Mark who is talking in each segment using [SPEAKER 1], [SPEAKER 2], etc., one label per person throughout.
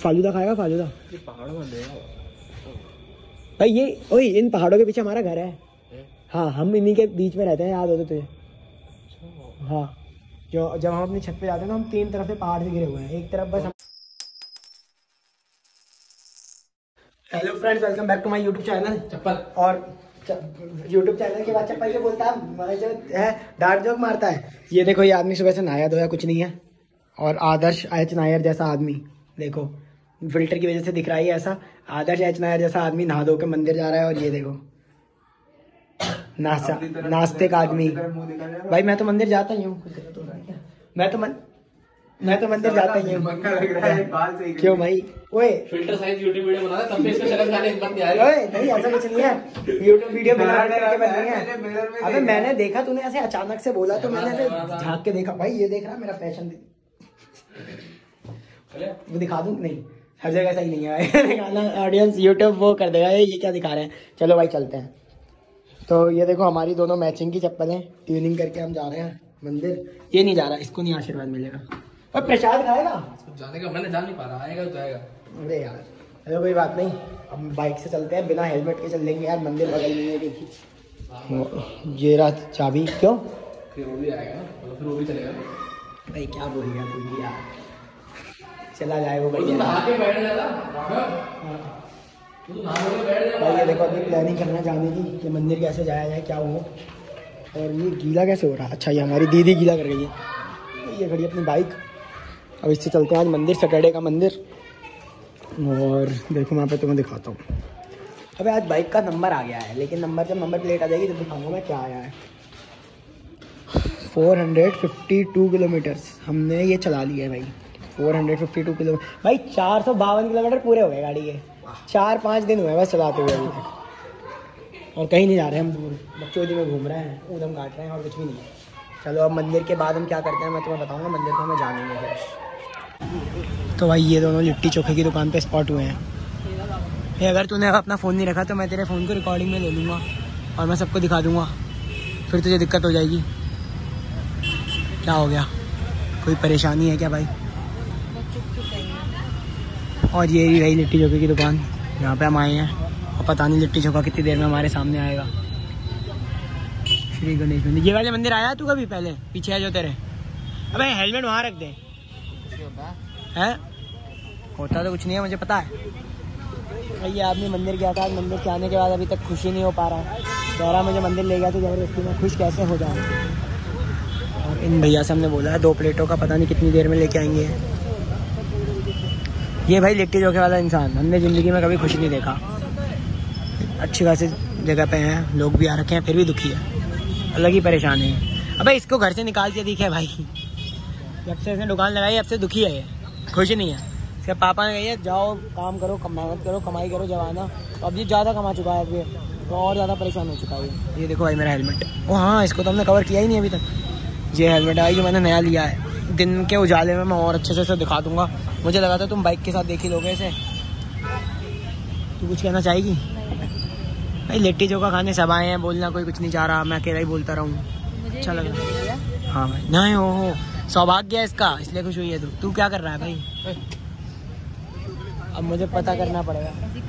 [SPEAKER 1] फालूदा खाएगा फालूदा?
[SPEAKER 2] पहाड़ों में
[SPEAKER 1] भाई ये ओए इन पहाड़ों के पीछे हमारा घर है। हाँ हम इन्हीं के बीच में रहते हैं, याद हो तो तुझे? हाँ जो जब हम अपनी छत पे जाते हैं ना, हम 3 तरफ से पहाड़ से घिरे हुए हैं, एक तरफ बस हम। Hello friends, welcome back to my YouTube channel चप्पल। और यूट्यूब चैनल के बाद चप्पल ये बोलता है डार्क जोक मारता है। ये देखो, ये आदमी सुबह से नहाया धोया कुछ नहीं है, और आदर्श एच नायर जैसा आदमी, देखो फिल्टर की वजह से दिख रहा है ऐसा। आदर्श एच नायर जैसा आदमी नहा धो के मंदिर जा रहा है, और ये देखो नास्तिक आदमी। भाई मैं तो मंदिर जाता ही हूँ, मैं तो मंदिर जाता ही हूँ। क्यों भाई? ओए
[SPEAKER 2] फिल्टर साइज यूट्यूब वीडियो बना तब भी इसको शक्ल खाने बन नहीं आ रही।
[SPEAKER 1] ओए नहीं, ऐसा कुछ नहीं है, यूट्यूब वीडियो बना करके बन नहीं है। अबे मैंने देखा, तूने ऐसे अचानक से बोला तो मैंने ऐसे झांक के देखा। भाई ये देख रहा मेरा फैशन, वो दिखा दूं? नहीं, हर जगह सही नहीं है दिखाना, ऑडियंस यूट्यूब वो कर देगा ये क्या दिखा रहे हैं। चलो भाई चलते हैं। तो ये देखो हमारी दोनों मैचिंग की चप्पलें, ट्यूनिंग करके हम जा रहे हैं मंदिर। ये नहीं जा रहा, इसको नहीं आशीर्वाद मिलेगा। और प्रसाद खाएगा?
[SPEAKER 2] जाने का मैंने जान नहीं पा रहा, आएगा तो आएगा।
[SPEAKER 1] अरे यार चलो कोई बात नहीं, अब बाइक से चलते हैं, बिना हेलमेट के चल लेंगे यार, मंदिर बगल में है। देखिए ये रहा चाबी। क्यों?
[SPEAKER 2] फिर वो भी आएगा ना, तो फिर वो भी चलेगा।
[SPEAKER 1] भाई क्या बोलेगा तू भी यार, चला जाए वो भाई। भाई ये देखो अभी प्लानिंग करना जाने की कि मंदिर कैसे जाया जाए, क्या हो। और ये गीला कैसे हो रहा है? अच्छा ये हमारी दीदी गीला कर गई है। ये खड़ी अपनी बाइक, अब इससे चलते हैं आज मंदिर, सैटरडे का मंदिर। और देखो मैं पे तुम्हें दिखाता हूँ। अबे आज बाइक का नंबर आ गया है, लेकिन जब नंबर प्लेट आ जाएगी तो दिखाऊंगा मैं क्या आया है। 452 किलोमीटर्स हमने ये चला लिया है भाई। 452 किलोमीटर भाई, 452 किलोमीटर पूरे हो गए गाड़ी के। 4-5 दिन हुए बस चलाते हुए अभी तक, और कहीं नहीं जा रहे हम दूर, बच्चों में घूम रहे हैं, ऊधम काट रहे हैं, और कुछ भी नहीं है। चलो अब मंदिर के बाद हम क्या करते हैं मैं तुम्हें बताऊंगा, मंदिर को हमें जानेंगे फिर। तो भाई ये दोनों लिट्टी चोखे की दुकान पे स्पॉट हुए हैं। ये अगर तूने अपना फ़ोन नहीं रखा तो मैं तेरे फ़ोन को रिकॉर्डिंग में ले लूँगा और मैं सबको दिखा दूँगा, फिर तुझे दिक्कत हो जाएगी। क्या हो गया, कोई परेशानी है क्या भाई? और ये ही भाई लिट्टी चोखे की दुकान, यहाँ पे हम आए हैं, और पता नहीं लिट्टी चोखा कितनी देर में हमारे सामने आएगा। श्री गणेश मंदिर, ये वाले मंदिर आया तू कभी पहले? पीछे है जो तेरे। अबे हेलमेट वहाँ रख दे। है होता तो कुछ नहीं है, मुझे पता है। ये आदमी मंदिर गया था, मंदिर के आने के बाद अभी तक खुशी नहीं हो पा रहा है। कह रहा मुझे मंदिर ले गया तो जबरदस्ती में खुश कैसे हो जाऊँ। और इन भैया से हमने बोला है 2 प्लेटों का पता नहीं कितनी देर में लेके आएंगे। ये भाई लिट्टी चोखे वाला इंसान हमने ज़िंदगी में कभी खुश नहीं देखा। अच्छी खासी जगह पे हैं, लोग भी आ रखे हैं, फिर भी दुखी है, अलग ही परेशानी है। अबे इसको घर से निकाल के दिखे भाई, जब से इसने दुकान लगाई अब से दुखी है, ये खुश नहीं है। इसके पापा ने कही है जाओ काम करो, मेहनत करो, कमाई करो जवाना। तो अब ये ज़्यादा कमा चुका है, फिर तो और ज़्यादा परेशान हो चुका है। ये देखो भाई मेरा हेलमेट, ओ हाँ इसको तो हमने कवर किया ही नहीं अभी तक। ये हेलमेट है जो मैंने नया लिया है, दिन के उजाले में मैं और अच्छे से इसे दिखा दूंगा। मुझे लगा था तुम बाइक के साथ देख ही लोगे इसे। तू कुछ कहना चाहेगी? भाई लिट्टी चोखा खाने सब आए हैं, बोलना कोई कुछ नहीं चाह रहा, मैं अकेला ही बोलता रहूँ। अच्छा लगा? हाँ भाई नहीं हो सौभाग्य है इसका, इसलिए खुश हुई है। तू क्या कर रहा है भाई? अब मुझे पता करना पड़ेगा।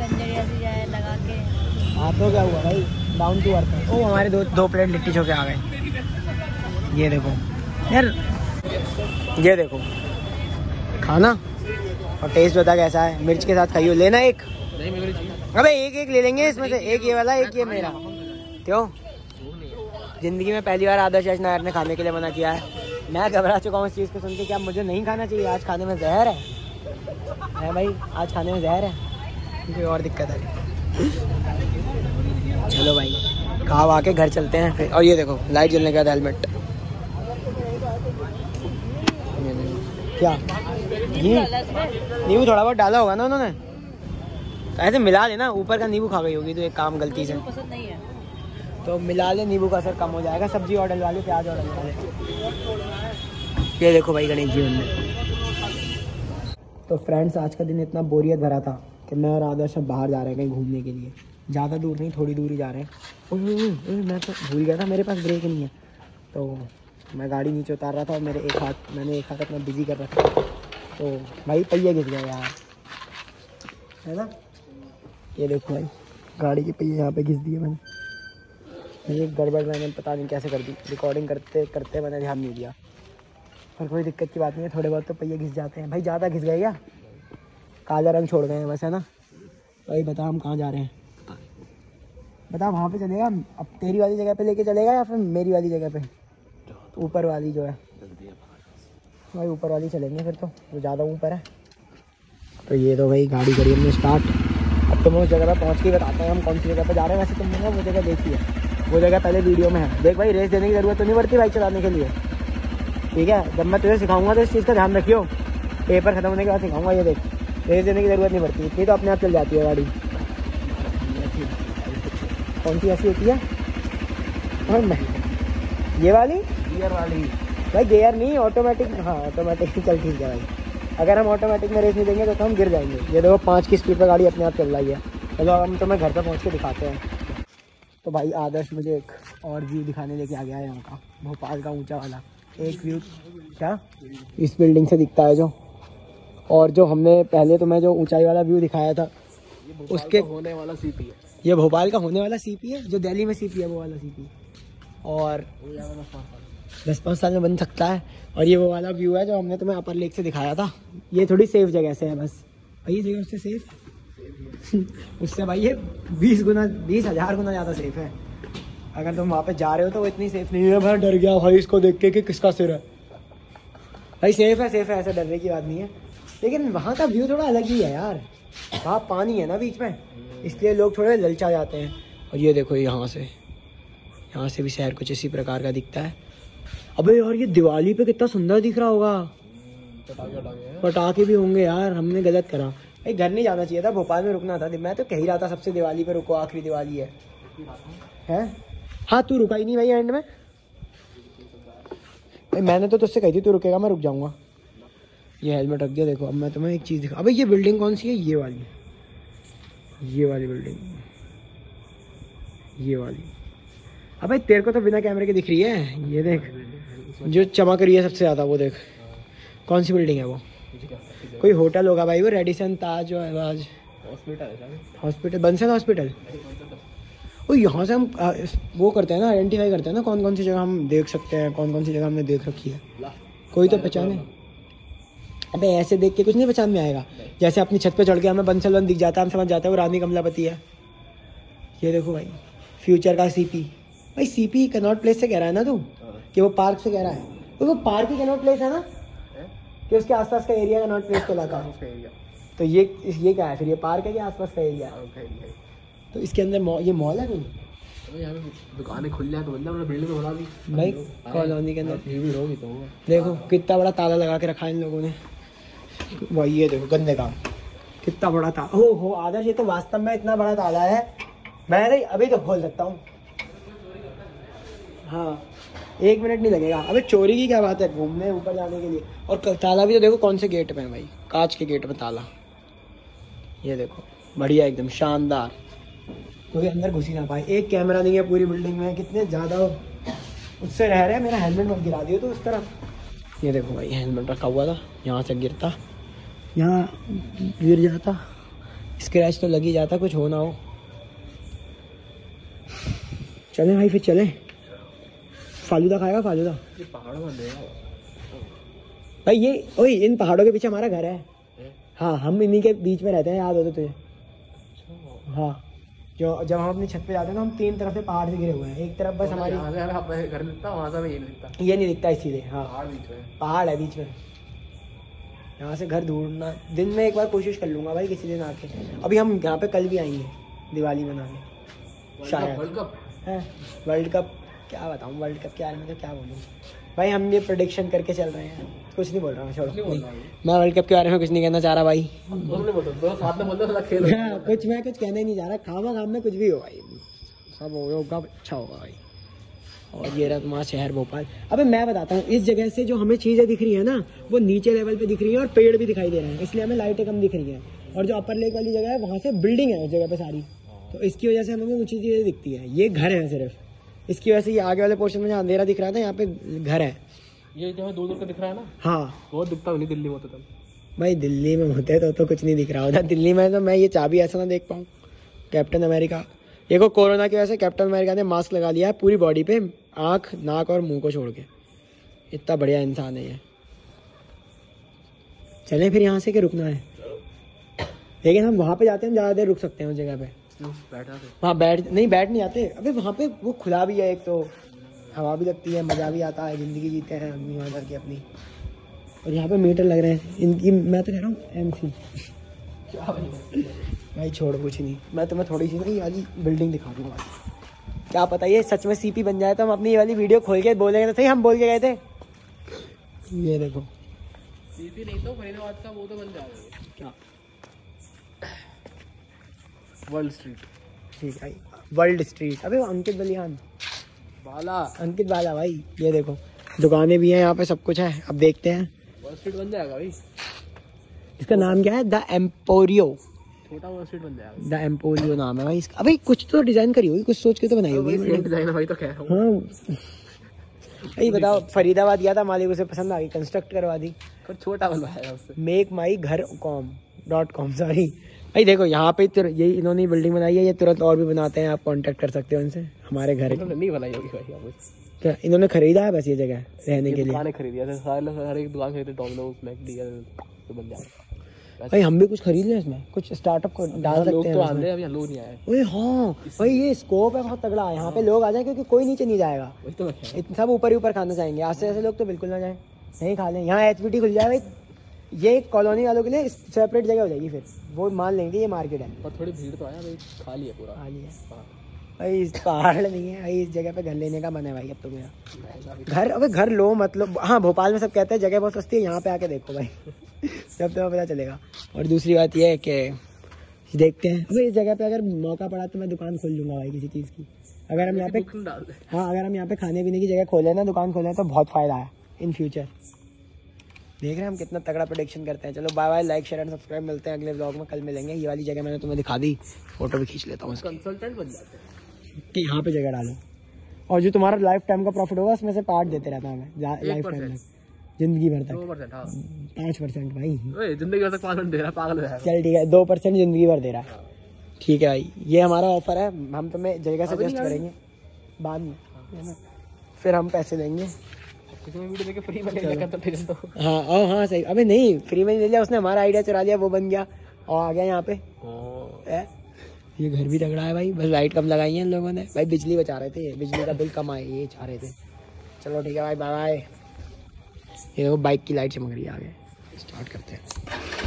[SPEAKER 1] हाँ तो क्या हुआ भाई, डाउन टू अर्थ है। ओ हमारे 2 प्लेट लिट्टी चोखे आ गए। ये देखो यार, ये देखो खाना और टेस्ट बता कैसा है। मिर्च के साथ खाइयो, लेना एक?
[SPEAKER 2] नहीं मेरे चाहिए।
[SPEAKER 1] अबे एक ले लेंगे इसमें से, एक ये वाला एक ये मेरा। क्यों? जिंदगी में पहली बार आदर्श एच नायर ने खाने के लिए मना किया है। मैं घबरा चुका हूँ इस चीज़ को सुन के, क्या मुझे नहीं खाना चाहिए? आज खाने में जहर है भाई, आज खाने में जहर है, कोई और दिक्कत है? चलो भाई खा वा के घर चलते हैं फिर। और ये देखो लाइट जलने के बाद हेलमेट। क्या नींबू थोड़ा बहुत डाला होगा ना उन्होंने, ऐसे मिला लेना, ऊपर का नींबू खा गई होगी तो एक काम गलती से, तो मिला ले, नींबू का असर कम हो जाएगा। सब्जी और डलवा ले, प्याज और डलवा ले। ये देखो भाई गणेश जी मंदिर। तो फ्रेंड्स आज का दिन इतना बोरियत भरा था कि मैं और आदर्श अब बाहर जा रहे हैं कहीं घूमने के लिए। ज़्यादा दूर नहीं, थोड़ी दूर ही जा रहे हैं। मैं तो भूल गया था मेरे पास ब्रेक नहीं है, तो मैं गाड़ी नीचे उतार रहा था और मैंने एक हाथ अपना बिजी कर रखा था, तो भाई पहिया गिर गया यार। है ना। ये देखो भाई गाड़ी के पहिए यहाँ पे घिस दिए मैंने। ये गड़बड़ मैंने पता नहीं कैसे कर दी, रिकॉर्डिंग करते करते मैंने ध्यान नहीं दिया। पर कोई दिक्कत की बात नहीं है, थोड़े बहुत तो पहिए घिस जाते हैं भाई। ज़्यादा घिस गए क्या? काला रंग छोड़ गए हैं बस, है ना। भाई बता हम कहाँ जा रहे हैं? बता वहाँ पे चलेगा अब, तेरी वाली जगह पे लेके चलेगा या फिर मेरी वाली जगह पे? तो ऊपर वाली जो है भाई, ऊपर वाली चलेंगे फिर तो, वो ज़्यादा ऊपर है। तो ये तो भाई गाड़ी करी हमने स्टार्ट। अब तो मैं उस जगह पे पहुँच के बताता हूँ हम कौन सी जगह पे जा रहे हैं। वैसे तुमने ना वो जगह देखी है, वो जगह पहले वीडियो में है। देख भाई रेस देने की ज़रूरत तो नहीं पड़ती बाइक चलाने के लिए, ठीक है। जब मैं तुझे सिखाऊंगा तो इस चीज़ का ध्यान रखियो। पेपर खत्म होने के बाद सिखाऊंगा। ये देख रेस देने की ज़रूरत नहीं पड़ती, इतनी तो अपने आप चल जाती है गाड़ी। कौन सी ऐसी होती है? ये वाली
[SPEAKER 2] गियर वाली
[SPEAKER 1] भाई, गियर नहीं ऑटोमेटिक। हाँ ऑटोमेटिक चल ठीक है भाई। अगर हम ऑटोमेटिक में रेस नहीं देंगे तो हम गिर जाएंगे। ये देखो 5 की स्पीड पर गाड़ी अपने आप चल रही है। चलो अब हम तुम्हें घर पे पहुँच के दिखाते हैं। तो भाई आदर्श मुझे एक और व्यू दिखाने लेके आ गया है यहाँ का, भोपाल का ऊंचा वाला एक व्यू। क्या इस बिल्डिंग से दिखता है जो, और जो हमने पहले तुम्हें जो ऊंचाई वाला व्यू दिखाया था उसके
[SPEAKER 2] होने वाला सीपी है।
[SPEAKER 1] ये भोपाल का होने वाला सीपी है, जो दिल्ली में सीपी है वो वाला सीपी, और 10-5 साल में बन सकता है। और ये वो वाला व्यू है जो हमने तुम्हें अपर लेक से दिखाया था। ये थोड़ी सेफ जगह से है बस भाई, ये जगह उससे सेफ उससे भाई ये 20,000 गुना ज़्यादा सेफ है। अगर तुम वहाँ पे जा रहे हो तो वो इतनी सेफ नहीं है। मैं डर गया भाई इसको देख के कि किसका सिर है। भाई सेफ है ऐसे डरने की बात नहीं है, लेकिन वहाँ का व्यू थोड़ा अलग ही है यार। वहाँ पानी है ना बीच में, इसलिए लोग थोड़े ललचा जाते हैं। और ये देखो यहाँ से भी शहर कुछ इसी प्रकार का दिखता है। अबे यार ये दिवाली पे कितना सुंदर दिख रहा होगा। पटाखे भी होंगे यार, हमने गलत करा भाई। घर नहीं जाना चाहिए था, भोपाल में रुकना था। मैं तो कह ही रहा था सबसे दिवाली पे रुको, आखिरी दिवाली है। हाँ तू रुका ही नहीं भाई एंड में भाई। मैंने तो तुझसे कही थी तू रुकेगा, मैं रुक जाऊंगा। ये हेलमेट रख दिया। देखो अब मैं तुम्हें एक चीज़ दिखा। अबे ये बिल्डिंग कौन सी है? ये वाली बिल्डिंग, ये वाली। अबे तेरे को तो बिना कैमरे के दिख रही है। ये देख जो चमक रही है सबसे ज़्यादा, वो देख कौन सी बिल्डिंग है वो? कोई होटल होगा भाई वो, रेडिसन ताज आवाज हॉस्पिटल, बंसल हॉस्पिटल। वो यहाँ से हम वो करते हैं ना, आइडेंटिफाई करते हैं ना कौन कौन सी जगह हम देख सकते हैं, कौन कौन सी जगह हमने देख रखी है। कोई तो पहचाने। अबे ऐसे देख के कुछ नहीं पहचान में आएगा। जैसे अपनी छत पे चढ़ के हमें बंसल वन दिख जाता है, हम समझ जाते हैं वो रानी कमलापति है। ये देखो भाई फ्यूचर का सीपी। भाई सीपी कैनॉट प्लेस से कह रहा है ना तू, कि वो पार्क से कह रहा है? तो वो पार्क ही कैनॉट प्लेस है ना, कि उसके आसपास का एरिया कैनॉट प्लेस कहलाता है। तो ये क्या है फिर? ये पार्क है कि आसपास का एरिया है? तो इसके अंदर ये मॉल है कोई?
[SPEAKER 2] यहाँ पे दुकानें खुल जाए तो मतलब बिल्डिंग में बना दी
[SPEAKER 1] भाई कॉलोनी के अंदर।
[SPEAKER 2] भीड़ होगी तो
[SPEAKER 1] देखो कितना बड़ा ताला लगा के रखा है इन लोगों ने। भाई ये देखो गंदे काम, कितना बड़ा ताला। हो आदर्श ये तो वास्तव में इतना बड़ा ताला है, मैं अभी तो खोल सकता हूँ। हाँ 1 मिनट नहीं लगेगा। अबे चोरी की क्या बात है, घूमने ऊपर जाने के लिए। और ताला भी तो देखो कौन से गेट पे है भाई, कांच के गेट पे ताला। ये देखो बढ़िया एकदम शानदार, कोई अंदर घुस ही ना पाए। एक कैमरा नहीं है पूरी बिल्डिंग में। कितने ज़्यादा उससे रह रहे हैं। मेरा हेलमेट मत गिरा दियो तो उस तरफ। ये देखो भाई हेलमेट रखा हुआ था, यहाँ से गिरता, यहाँ गिर जाता, स्क्रैच तो लग ही जाता, कुछ हो ना हो। चले भाई फिर चले। फालूदा खाएगा? फालूदा
[SPEAKER 2] पहाड़ों में
[SPEAKER 1] भाई। ये ओए इन पहाड़ों के पीछे हमारा घर है। हाँ हम इन्हीं के बीच में रहते हैं, याद हो तो तुझे? हाँ जो जब हम अपनी छत पे जाते हैं ना, हम 3 तरफ से पहाड़ से घिरे हुए हैं। एक तरफ बस हमारी
[SPEAKER 2] घर दिखता, वहाँ से ये नहीं दिखता।
[SPEAKER 1] ये नहीं दिखता इसीलिए। हाँ
[SPEAKER 2] पहाड़ है
[SPEAKER 1] बीच में। यहाँ से घर ढूंढना, दिन में एक बार कोशिश कर लूँगा भाई किसी दिन आके। अभी हम यहाँ पे कल भी आएंगे दिवाली मनाने शायद। वर्ल्ड कप क्या बताऊँ, वर्ल्ड कप के बारे में तो क्या बोलूँ भाई। हम ये प्रेडिक्शन करके चल रहे हैं, कुछ नहीं बोल रहा हूँ, छोड़ो। मैं वर्ल्ड कप के बारे में कुछ नहीं कहना चाह रहा भाई। कुछ मैं कुछ कहना ही नहीं चाह रहा। खाम में कुछ भी हो भाई, सब होगा अच्छा होगा भाई। और ये रहा तुम्हारा शहर भोपाल। अबे मैं बताता हूँ, इस जगह से जो हमें चीज़ें दिख रही है ना, वो नीचे लेवल पे दिख रही है और पेड़ भी दिखाई दे रहे हैं, इसलिए हमें लाइटें कम दिख रही हैं। और जो अपर लेक वाली जगह है वहाँ से बिल्डिंग है उस जगह पे सारी, तो इसकी वजह से हमें ऊँची चीज़ें दिखती है। ये घर है सिर्फ, इसकी वजह से ये आगे वाले पोर्शन में जहाँ अंधेरा दिख रहा था यहाँ पे घर है।
[SPEAKER 2] ये जो दूर दूर का दिख रहा है ना,
[SPEAKER 1] हाँ
[SPEAKER 2] बहुत दिखता नहीं दिल्ली में तो।
[SPEAKER 1] भाई दिल्ली में होते तो कुछ नहीं दिख रहा होता। दिल्ली में तो मैं ये चाबी ऐसा ना देख पाऊँ। कैप्टन अमेरिका देखो, कोरोना की वजह से कैप्टन अमेरिका ने मास्क लगा लिया है पूरी बॉडी पे, आँख नाक और मुंह को छोड़ के। इतना बढ़िया इंसान है ये। चलें फिर यहाँ से कि रुकना है? लेकिन हम वहाँ पे जाते हैं, ज़्यादा देर रुक सकते हैं उस जगह पे। वहाँ बैठ नहीं आते। अबे वहाँ पे वो खुला भी है, एक तो हवा भी लगती है, मज़ा भी आता है, ज़िंदगी जीते हैं आदमी वहाँ करके अपनी। और यहाँ पे मीटर लग रहे हैं इनकी, मैं तो कह रहा हूँ MC। भाई छोड़ कुछ नहीं, मैं तुम्हें थोड़ी सी ये वाली बिल्डिंग दिखा दूँगा। क्या पता ये सच में CP बन जाए तो हम अपनी ये वाली वीडियो खोल के बोलेंगे तो सही, हम बोल के गए थे। ये देखो
[SPEAKER 2] CP नहीं तो फरीदाबाद का वो तो बन जाएगा क्या, वर्ल्ड स्ट्रीट। ठीक है,
[SPEAKER 1] वर्ल्ड स्ट्रीट। अबे अंकित बलियान
[SPEAKER 2] बाला,
[SPEAKER 1] अंकित बाला भाई। ये देखो दुकानें भी हैं यहाँ पे, सब कुछ है। अब देखते हैं,
[SPEAKER 2] वर्ल्ड स्ट्रीट बन जाएगा भाई।
[SPEAKER 1] इसका नाम क्या है? The Emporio.
[SPEAKER 2] छोटा वर्ल्ड स्ट्रीट बन जाएगा।
[SPEAKER 1] द एम्पोरियो नाम है भाई इसका। अबे कुछ तो डिजाइन करी होगी, कुछ सोच के तो बनाई होगी।
[SPEAKER 2] डिजाइन भाई तो कह रहा हूँ।
[SPEAKER 1] हाँ भाई बताओ, फरीदाबाद गया था, मालिक उसे पसंद आ गई, कंस्ट्रक्ट करवा दी।
[SPEAKER 2] छोटा बनवाया उससे। नहीं बनाई होगी भाई,
[SPEAKER 1] क्या इन्होंने खरीदा है बस ये जगह रहने के लिए?
[SPEAKER 2] दुकानें खरीदी है, हर एक दुकान खरीदी, डोमिनोज, मैकडी तो बन जाएगा
[SPEAKER 1] भाई। हम भी कुछ खरीद लें इसमें, कुछ स्टार्टअप को डाल सकते हैं।
[SPEAKER 2] तो आंधे अभी लोग नहीं आए।
[SPEAKER 1] ओए हाँ भाई, ये स्कोप है बहुत तगड़ा। यहाँ पे लोग आ जाए क्योंकि कोई नीचे नहीं जाएगा, सब ऊपर ही ऊपर खाना चाहेंगे। आज से ऐसे लोग तो बिल्कुल ना जाए, नहीं खा लें। यहाँ HPT खुल जाए भाई, ये कॉलोनी वालों के लिए सेपरेट जगह हो जाएगी, फिर वो मान लेंगे ये मार्केट है।
[SPEAKER 2] और थोड़ी भीड़ तो आया भाई, खाली है पूरा,
[SPEAKER 1] खाली है भाई। इस पहाड़ नहीं है भाई, इस जगह पे घर लेने का मन है भाई अब तो मेरा। घर, अबे घर लो मतलब। हाँ भोपाल में सब कहते हैं जगह बहुत सस्ती है, यहाँ पे आके देखो भाई तब तो पता चलेगा। और दूसरी बात यह है कि देखते हैं, अबे इस जगह पे अगर मौका पड़ा तो मैं दुकान खोल लूँगा भाई किसी चीज़ की। अगर हम यहाँ पे हाँ अगर हम यहाँ पे खाने पीने की जगह खोले ना, दुकान खोले तो बहुत फ़ायदा है इन फ्यूचर। देख रहे हैं हम कितना तगड़ा प्रेडिक्शन करते हैं। चलो bye bye, like share and subscribe. मिलते हैं अगले व्लॉग में, कल मिलेंगे। ये वाली जगह मैंने तुम्हें दिखा दी, फोटो भी खींच लेता हूँ।
[SPEAKER 2] कंसल्टेंट बन जाते हैं
[SPEAKER 1] कि यहाँ पे जगह डालो, और जो तुम्हारा लाइफ टाइम का प्रॉफिट होगा उसमें से पार्ट देते रहता हूँ मैं लाइफ टाइम तक, जिंदगी भर तक। 5% भाई,
[SPEAKER 2] जिंदगी भर तक 5% दे रहा है, पागल है।
[SPEAKER 1] चल ठीक है, 2% जिंदगी भर दे रहा है। ठीक है भाई, ये हमारा ऑफर है। हम तुम्हें जगह सजेस्ट करेंगे बाद में, है ना? फिर हम पैसे देंगे।
[SPEAKER 2] फ्री में ले तो।
[SPEAKER 1] हाँ हाँ सही। अबे नहीं, फ्री में ले लिया उसने, हमारा आइडिया चुरा लिया, वो बन गया और आ गया यहाँ पे। ये घर भी तगड़ा है भाई, बस लाइट कम लगाई है इन लोगों ने भाई। बिजली बचा रहे थे, बिजली का बिल कम आए ये चाह रहे थे। चलो ठीक है भाई, बाय बाय। ये बाइक की लाइट चमक रही है, आगे स्टार्ट करते हैं।